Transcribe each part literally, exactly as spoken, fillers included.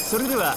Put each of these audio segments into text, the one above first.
それでは。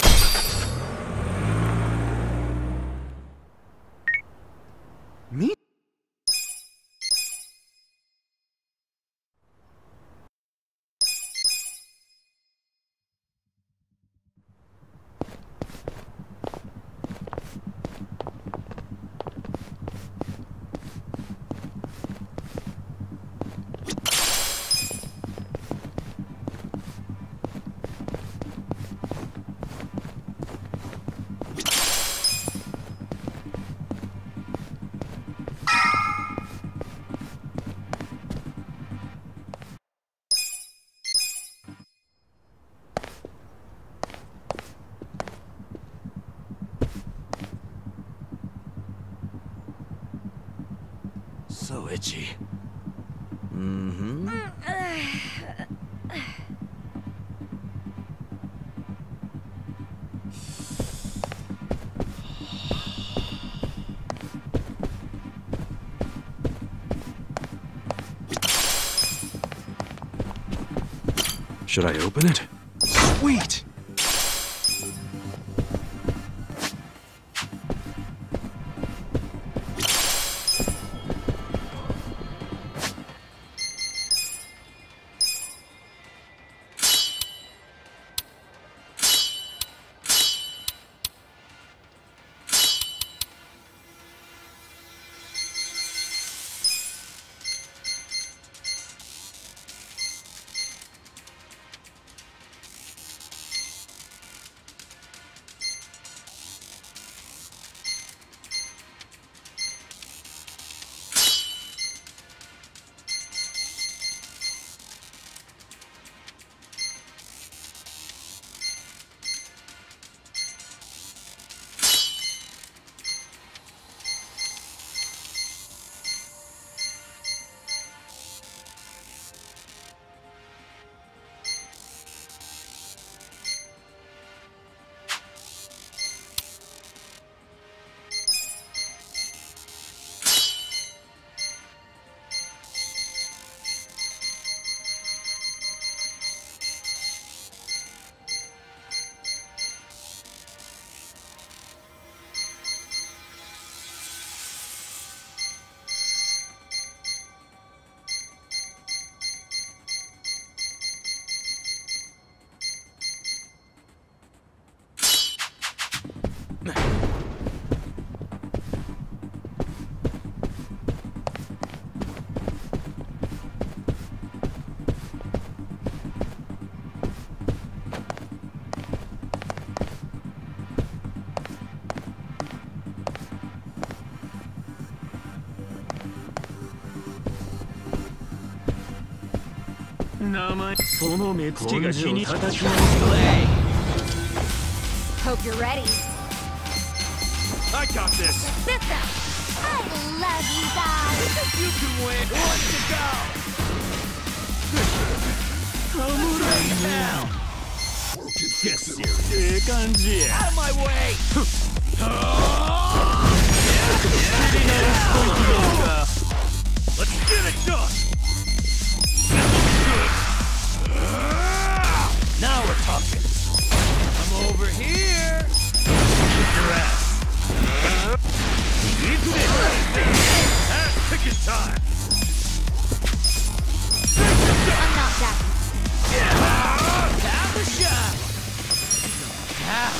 み。So itchy. Mm-hmm. Should I open it? Sweet! Hope you're ready. I got this! Biff I love you guys! You can win! Who wants to go? Hell! Get serious. Out of my way! Let's get it done! Now we're talking. I'm over here. Kick your ass. Ass kicking time. I'm not that. Yeah. Have the shot. Now.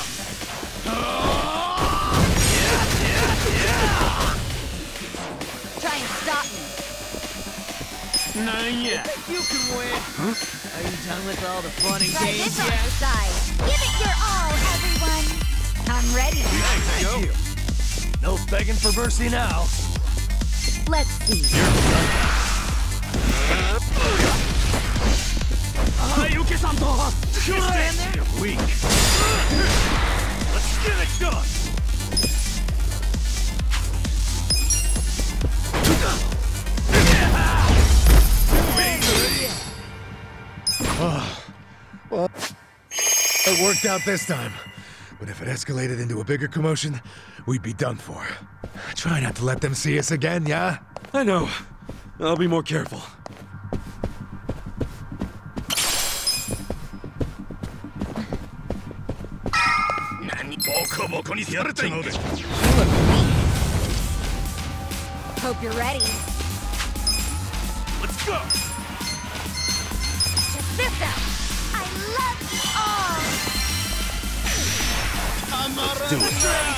Yeah, yeah, yeah. Try and stop me. Not yet. You can win. Huh? Are you done with all the fun and Try games this on yet? the side. Give it your all, everyone. I'm ready. Thank you. No begging for mercy now. Let's see. Hayuki-san-to! You stand there? You're weak. Let's get it done. Well, it worked out this time. But if it escalated into a bigger commotion, we'd be done for. Try not to let them see us again, yeah? I know. I'll be more careful. こにされたいんだ。 You look weak. Hope you're ready. Let's go. Check this out. I love you all. Let's do it.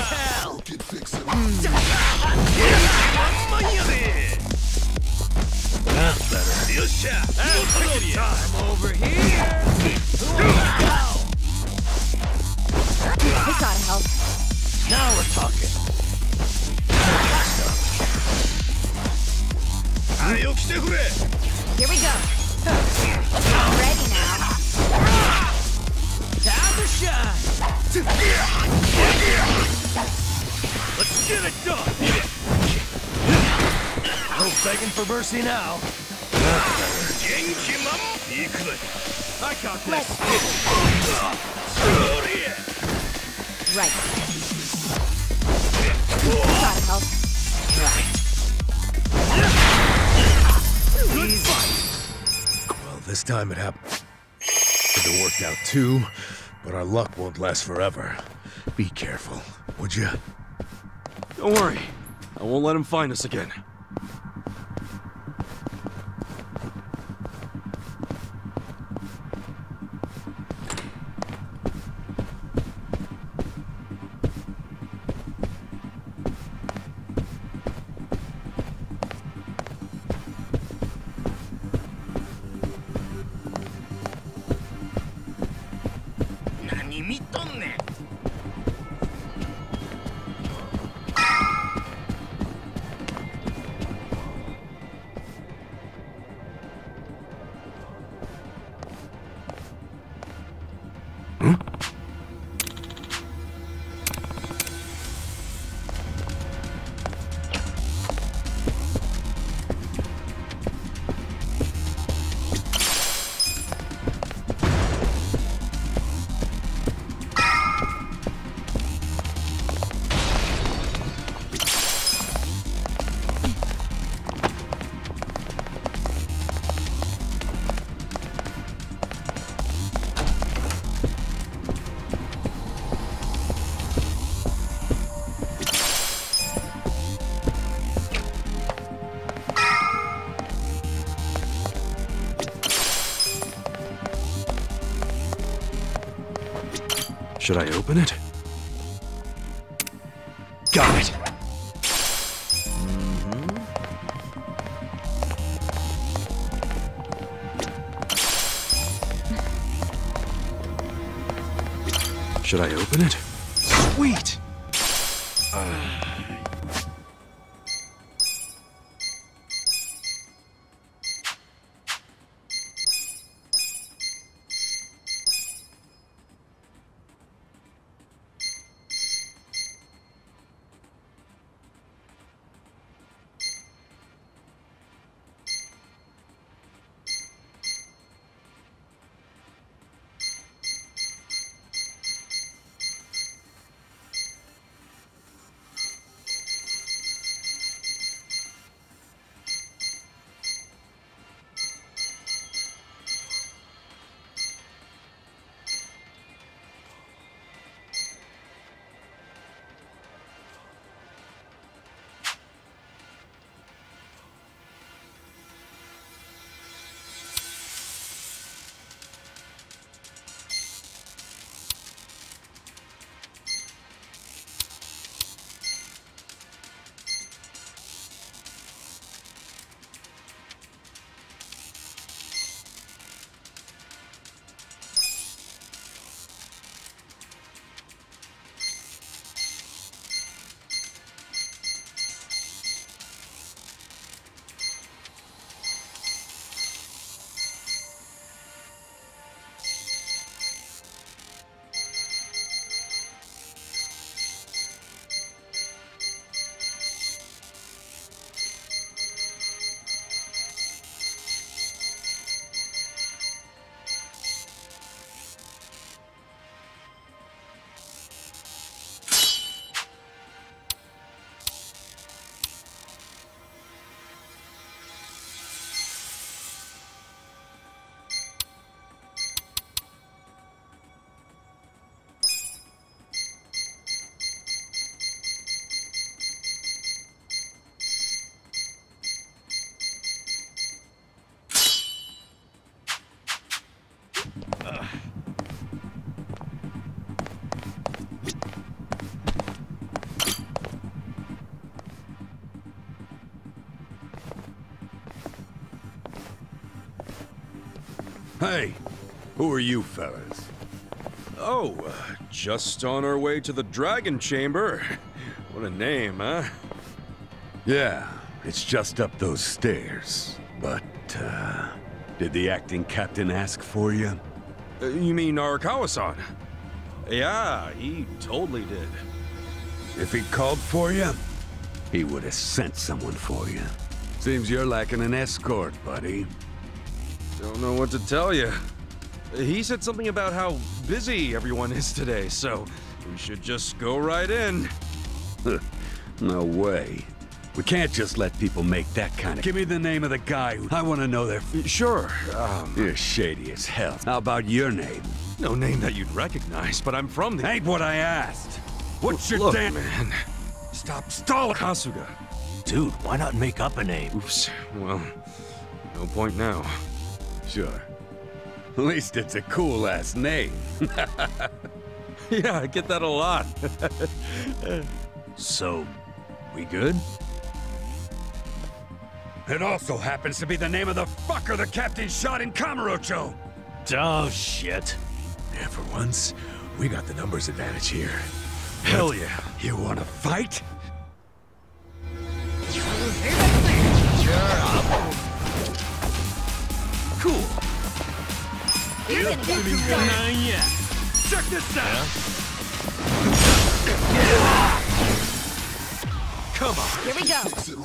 That's better. I'm over here. I gotta help. Now we're talking. Here we go. I'm ready now. Time to shine. Let's get it done. No begging for mercy now. I got this. Let's Right. Gotta help. Right. Good fight. Well, this time it happened. It worked out too, but our luck won't last forever. Be careful, would you? Don't worry. I won't let him find us again. Should I open it? Got it! Mm-hmm. Should I open it? Sweet! Uh... Hey, who are you fellas? Oh, uh, just on our way to the Dragon Chamber. What a name, huh? Yeah, it's just up those stairs. But, uh... did the acting captain ask for you? Uh, you mean Arakawa-san? Yeah, he totally did. If he called for you, he would have sent someone for you. Seems you're lacking an escort, buddy. Don't know what to tell you. He said something about how busy everyone is today, so we should just go right in. No way. We can't just let people make that kind of... Give me the name of the guy who... I want to know their... Sure, um... You're shady as hell. How about your name? No name that you'd recognize, but I'm from the... Ain't what I asked. What's your Look, damn... man. Stop stalling! Kasuga. Dude, why not make up a name? Oops. Well, no point now. Sure. At least it's a cool-ass name. Yeah, I get that a lot. So, we good? It also happens to be the name of the fucker the captain shot in Kamurocho! Oh, shit. Yeah, for once, we got the numbers advantage here. Hell yeah. You wanna fight? Cool. You're gonna get some. Check this out. Come on. Here we go.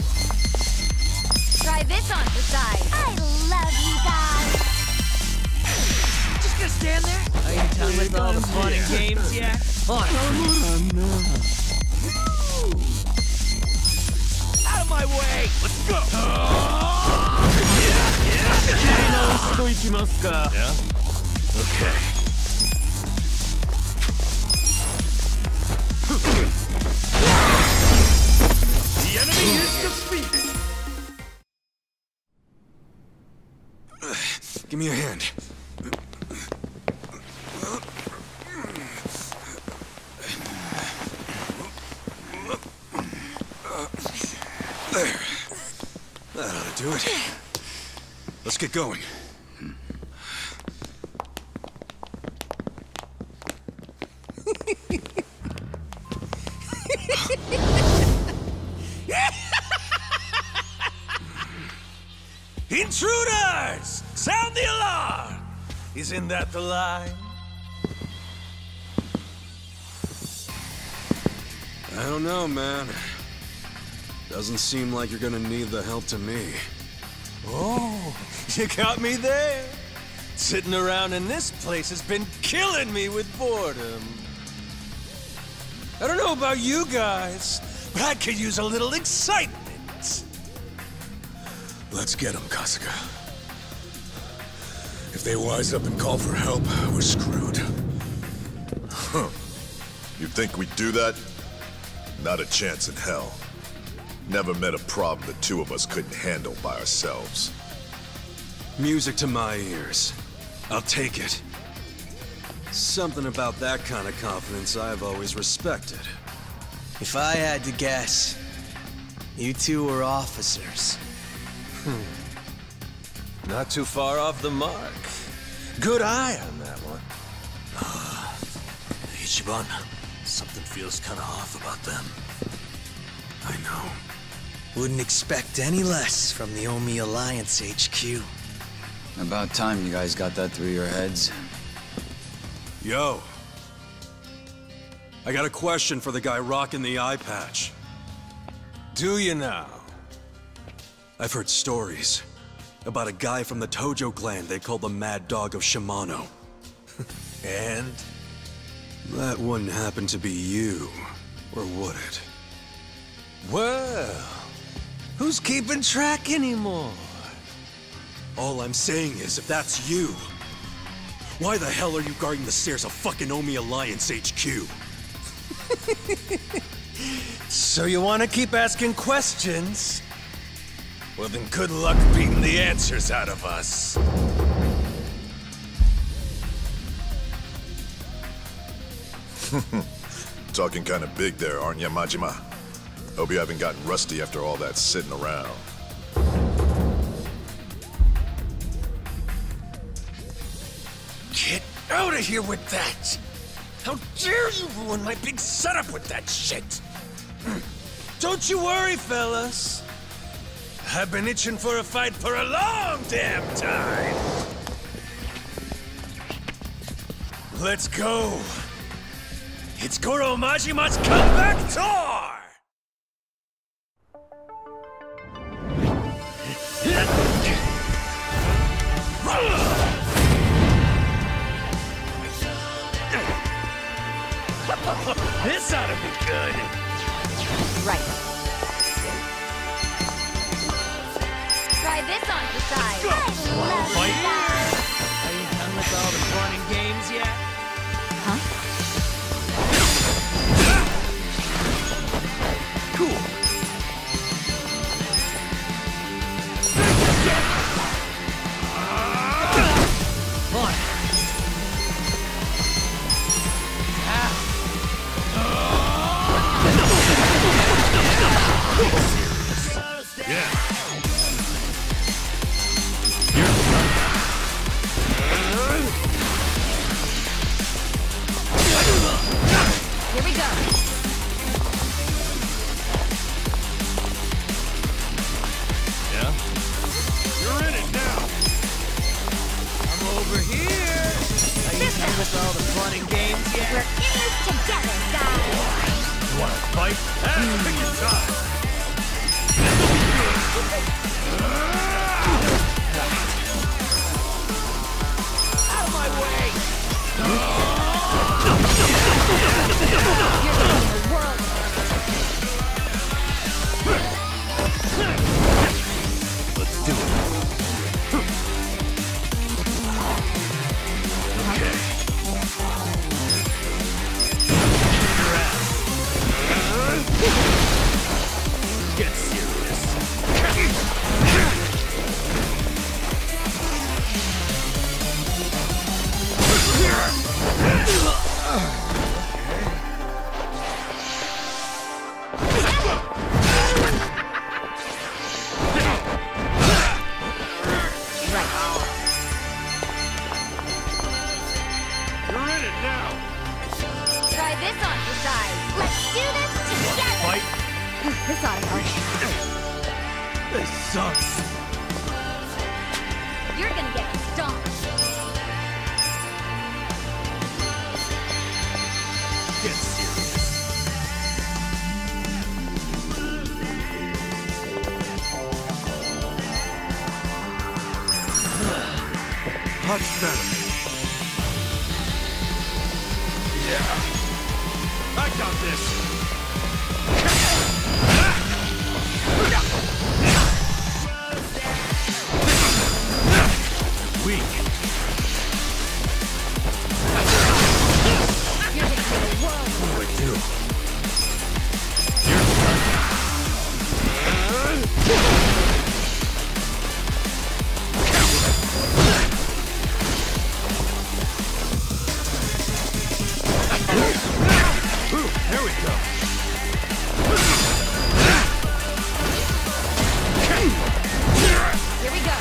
Try this on the side. I love you guys. Just gonna stand there? Are you done with all the fun and games yet? On. Out of my way! Let's go! Yeah? Okay. The enemy is defeated. Give me a hand. There. That ought to do it. Let's get going. Intruders! Sound the alarm! Isn't that the line? I don't know, man. Doesn't seem like you're gonna need the help to me. Oh, you got me there. Sitting around in this place has been killing me with boredom. I don't know about you guys, but I could use a little excitement. Let's get them, Kasuga. If they wise up and call for help, we're screwed. Huh. You think we'd do that? Not a chance in hell. Never met a problem the two of us couldn't handle by ourselves. Music to my ears. I'll take it. Something about that kind of confidence I've always respected. If I had to guess, you two were officers. Hmm. Not too far off the mark. Good eye on that one. Uh, Ichiban, something feels kind of off about them. I know. Wouldn't expect any less from the Omi Alliance H Q. About time you guys got that through your heads. Yo. I got a question for the guy rocking the eye patch. Do you now? I've heard stories about a guy from the Tojo clan they call the Mad Dog of Shimano. And? That wouldn't happen to be you, or would it? Well, who's keeping track anymore? All I'm saying is, if that's you, why the hell are you guarding the stairs of fucking Omi Alliance H Q? So you want to keep asking questions? Well then good luck beating the answers out of us. Talking kind of big there, aren't you, Majima? Hope you haven't gotten rusty after all that sitting around. Out of here with that! How dare you ruin my big setup with that shit! Don't you worry, fellas. I've been itching for a fight for a long damn time! Let's go! It's Goro Majima's comeback tour! This ought to be good! Right. Try this on for size. I love Fight. that. Are you done with all the fun and games yet? Huh? Cool. One. Here we go. Yeah? You're in it now! I'm over here. Are you done with all the fun and games yet? We're in this together, guys. Wanna fight? Ah, pick your time! Out of my way! You're in the world. Let's do it. Okay. Your ass. Get serious. You're in it now. Try this on for size. Let's do this together. Fight. This ought to help. This sucks. You're gonna get stomped. Get serious. Much better. Yeah. I got this. Weak. You're gonna get a world. What do I do? Ooh, there we go. Here we go.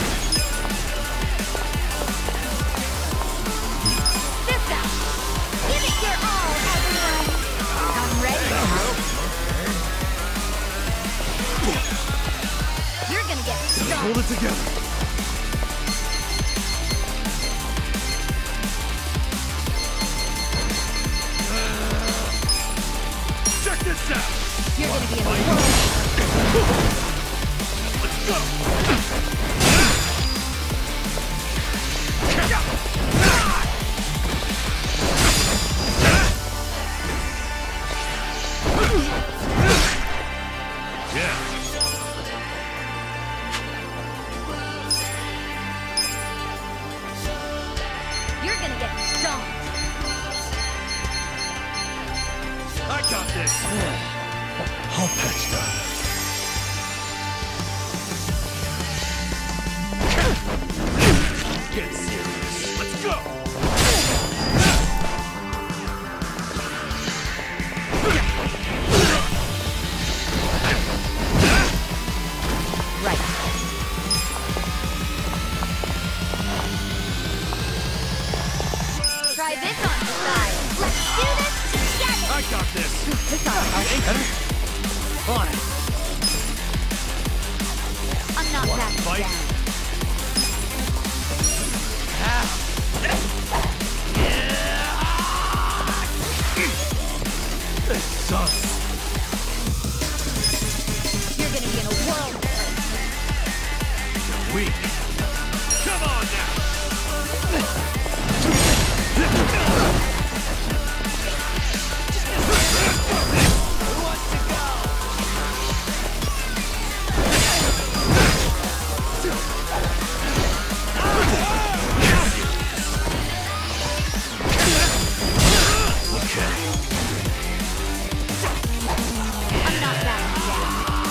Fist out. Give it your all, everyone. I'm ready. You're gonna get stomped. Hold it together. Check this out. You're gonna be in the world. Let's go. Yeah. You're gonna get stomped. I got this. All patched up. Get serious. Let's go. Right. Try this. This ought to help. On it. I'm not backing fight? down. This sucks. You're gonna be in a world of hurt. Weak. Come on now. Who wants to go? I'm not backing down.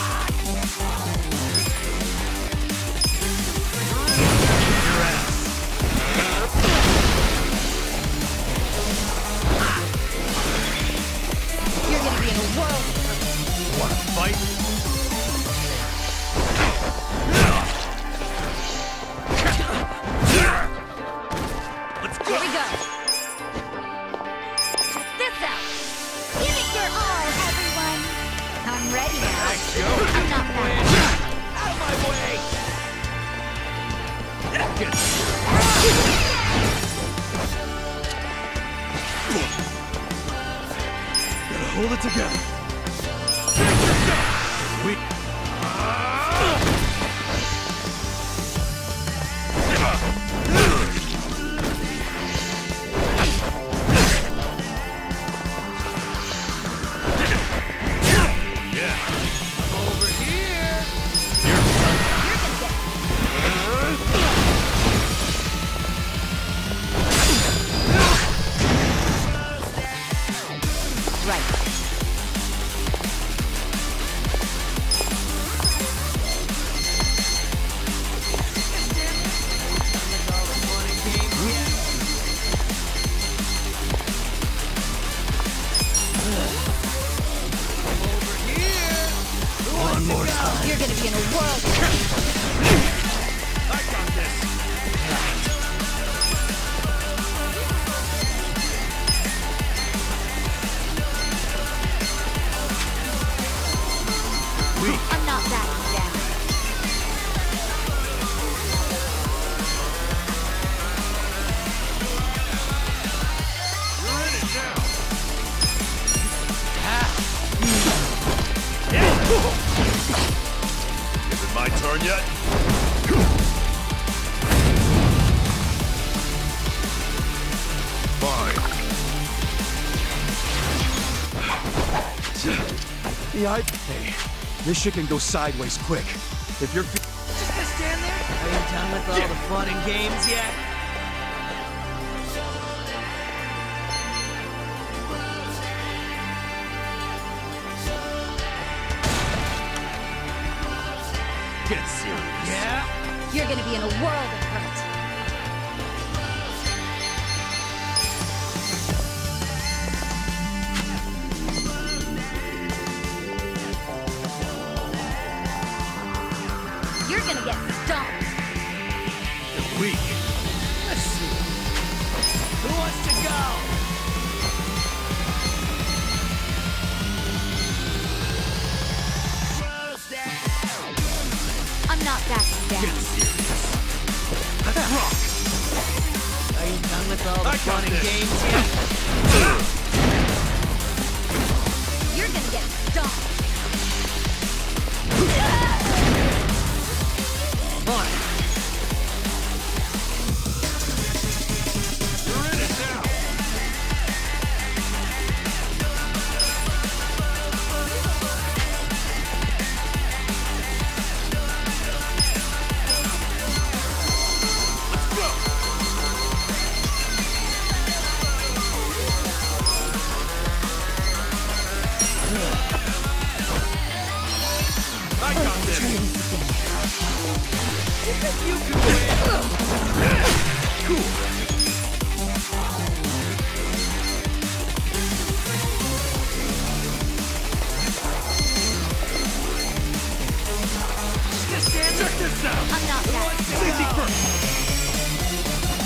You're gonna be in a world of hurt. Wanna fight? Let's go. Here we go. Check this out. Give it your all, everyone. I'm ready now. Let's go. I'm not backing down. Out of my way. Get Gotta hold it together. We. Yeah. I'm over here. Right. One more time. You're gonna be in a world of hurt. I got this. I'm not backing down. You're in it now. Is it my turn yet? Fine. Yeah, I... Hey, this shit can go sideways quick. If you're... Just gonna stand there? Are you done with all the fun and games yet? Get serious. Yeah? You're gonna be in a world of hurt. You're gonna get stomped. You're weak. Let's see. Who wants to go? I'm not backing down. Get serious. Let's rock. Are you done with all the I fun got and this. games yet? You're gonna get stomped. On it. You're in it now. Let's go. I got this. You think you can win? Cool. Just stand check this out. I'm not backing down. Safety first.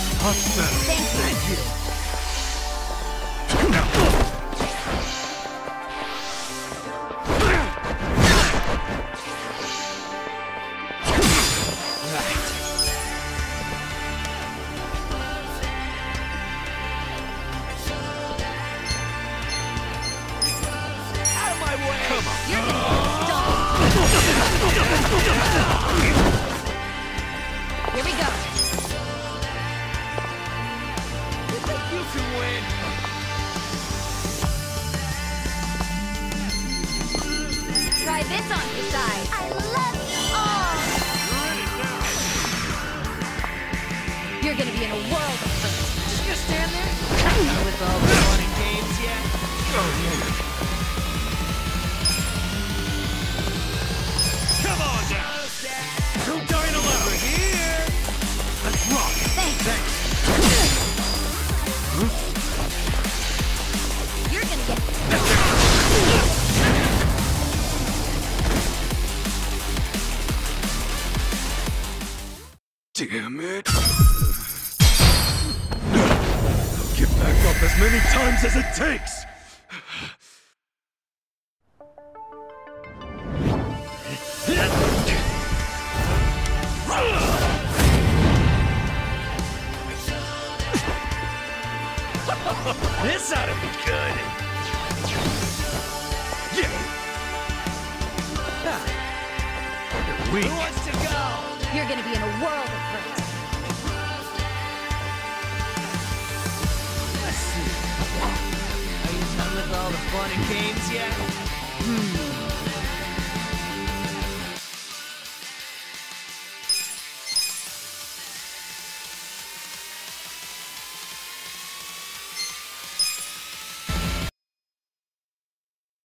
Thank you. Thank you. on your side. I love you all. You're gonna be in a world of hurt. Just gonna stand there? Not with all the fun and games yet. Come on now! Two dynamite over here! Let's rock! Thanks. You're gonna get... Damn it. I'll get back up as many times as it takes. This ought to be good! Yeah. Who wants to go? You're gonna be in a world of hurt. Let's see. Are you done with all the fun and games yet? Hmm.